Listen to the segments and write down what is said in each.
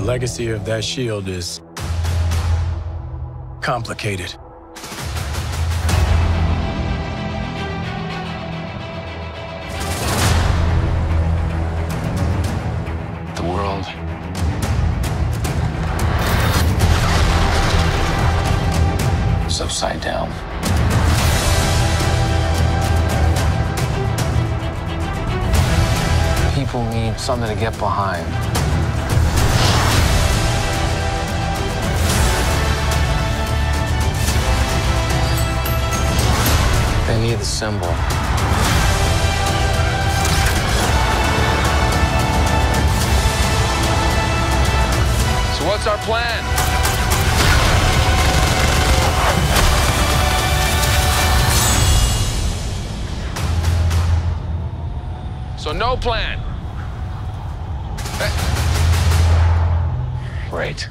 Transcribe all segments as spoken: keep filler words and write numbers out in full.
legacy of that shield is complicated. The world is upside down. People need something to get behind. They need the symbol. So what's our plan? So no plan. Great.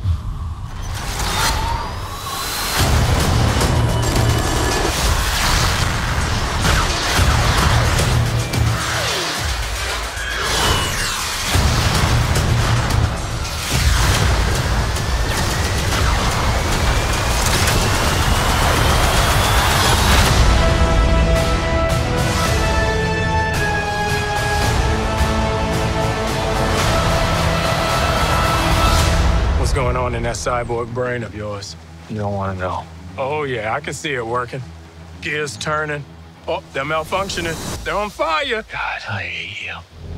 What's going on in that cyborg brain of yours? You don't want to know. Oh, yeah, I can see it working. Gears turning. Oh, they're malfunctioning. They're on fire. God, I hate you.